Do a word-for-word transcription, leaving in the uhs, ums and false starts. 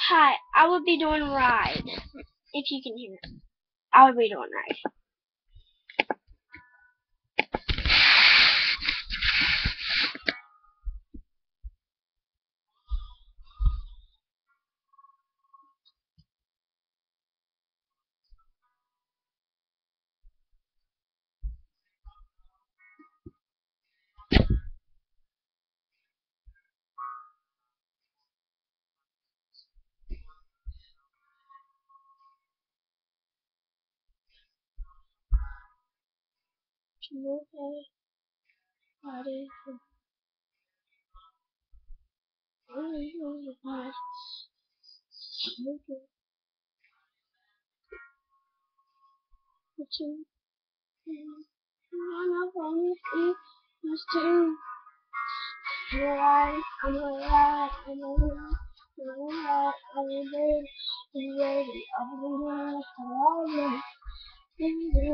Hi, I will be doing ride. If you can hear it. I will be doing ride. Okay. Ready. I'm alright, I'm alright, I'm alright, I'm alright, I'm alright, I'm ready, I'm ready, I'm alright.